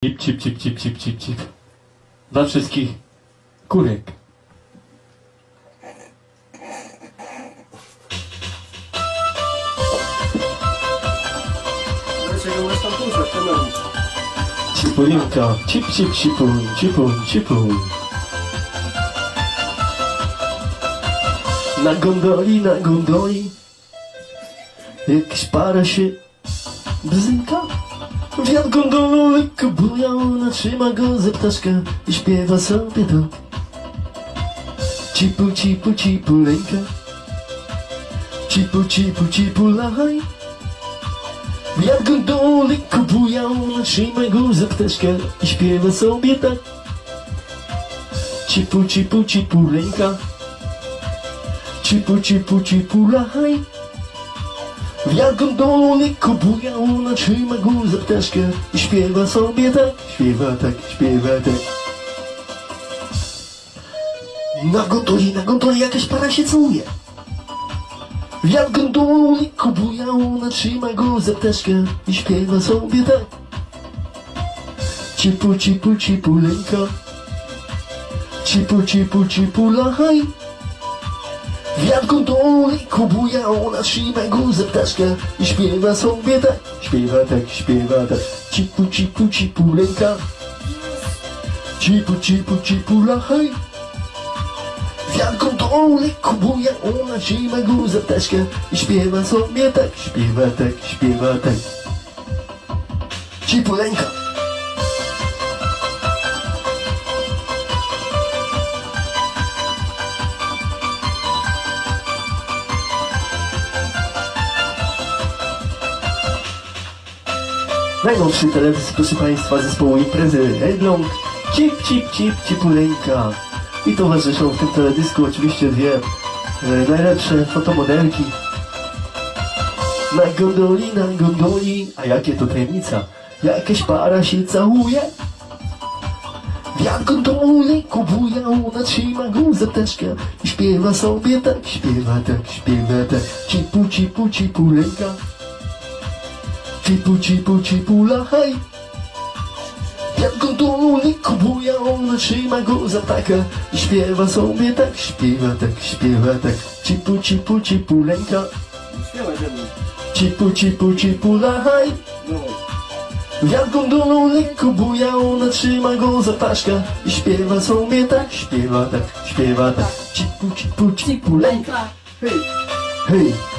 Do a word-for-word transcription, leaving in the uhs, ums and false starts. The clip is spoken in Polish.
Cip, cip, cip, cip, cip, cip, cip. Dla wszystkich kurek. Dlaczego masz tam puszek, kamerę? Cipulinka, cip, cip, cipun, cipun, cipun. Na gondoli, na gondoli jakaś para się bzynka. Wiatr gondolą lekko buja, ona trzyma go za ptaszka i śpiewa sobie to. Cipu, cipu, cipuleńka. Cipu, cipu, cipulaj. Wiatr gondolą lekko buja, ona trzyma go za ptaszka i śpiewa sobie tak. Cipu, cipu, cipuleńka. Cipu, cipu, cipulaj. Wiatr gondolą lekko buja, ona trzyma go za ptaszkę i śpiewa sobie tak, śpiewa tak, śpiewa tak. Na gondoli, na gondoli jakaś para się całuje. Wiatr gondolą lekko buja, ona trzyma go za ptaszkę i śpiewa sobie tak. Cipu, cipu, cipuleńka. Cipu, cipu, cipulaj. Wiatr gondolą lekko buja, ona trzyma go za ptaszkę i śpiewa sobie tak, śpiewa tak, śpiewa tak. Cipu, cipu, cipuleńka. Cipu, cipu, cipulaj. Wiatr gondolą lekko buja, ona trzyma go za ptaszkę i śpiewa sobie tak, śpiewa tak, śpiewa tak. Cipuleńka. Najnowszy teledysk, proszę Państwa, zespołu imprezy Elbląg, Cip, cip, cip, cipuleńka. I towarzyszą w tym teledysku oczywiście dwie e, najlepsze fotomodelki. Na gondoli, na gondoli, a jakie to tajemnica, jakaś para się całuje. Wiatr gondolą lekko buja, ona trzyma go za ptaszkę i śpiewa sobie tak, śpiewa tak, śpiewa tak. Cipu, cipu, cipuleńka. Cipu, cipu, cipulaj. Wiatr gondolą lekko buja, ona trzyma go za ptaka i śpiewa sobie tak, śpiewa tak, śpiewa tak. Cipu, cipu, cipuleńka. Śpiewaj ze mną. Cipu, cipu, cipulaj. Wiatr gondolą lekko buja, ona trzyma go za ptaszka i śpiewa sobie tak, śpiewa tak, śpiewa tak. Cipu, cipu, cipuleńka. Hej! Hej!